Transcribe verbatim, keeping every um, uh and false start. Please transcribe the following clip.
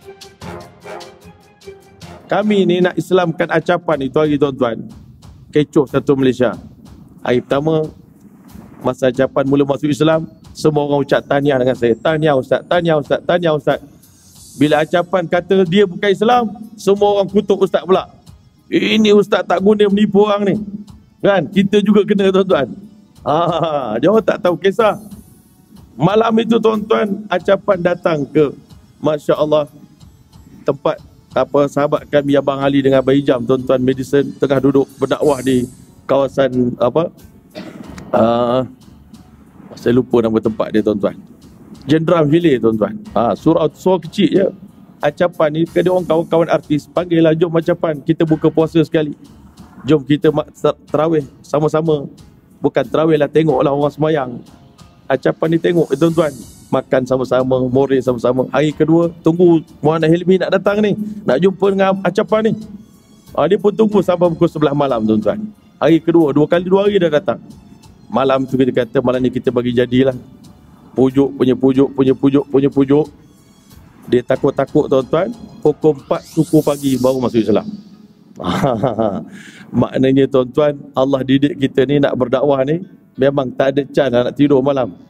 Kami ni nak Islamkan Acapan itu hari tuan-tuan. Kecoh satu Malaysia. Hari pertama, masa Acapan mula masuk Islam, semua orang ucap tahniah dengan saya. Tahniah Ustaz, tahniah Ustaz, tahniah Ustaz. Bila Acapan kata dia bukan Islam, semua orang kutuk Ustaz pula. Ini Ustaz tak guna menipu orang ni. Kan? Kita juga kena tuan-tuan. Ah, dia orang tak tahu kisah. Malam itu tuan-tuan, Acapan datang ke, Masya Allah, tempat apa sahabat kami Abang Ali dengan Abang Ijam, tuan-tuan Madison tengah duduk berdakwah di kawasan apa uh, saya lupa nama tempat dia tuan-tuan, Jenderal Hilir tuan-tuan. Ha, surau surau kecil je. Acapan ni ke dia orang kawan-kawan artis panggil lah, jom Acapan kita buka puasa sekali, jom kita terawih sama-sama. Bukan terawih lah, tengok lah orang semayang. Acapan ni tengok tuan-tuan, makan sama-sama, moreh sama-sama. Hari kedua, tunggu Muhammad Hilmi nak datang ni, nak jumpa dengan Acapan ni. Ha, dia pun tunggu sampai pukul sebelas malam tuan-tuan. Hari kedua, dua kali dua hari dah datang. Malam tu kita kata, malam ni kita bagi jadilah. Pujuk punya pujuk, punya pujuk, punya pujuk. Dia takut-takut tuan-tuan, pukul empat suku pagi baru masuk Islam. Maknanya tuan-tuan, Allah didik kita ni nak berdakwah ni, memang tak ada can nak tidur malam.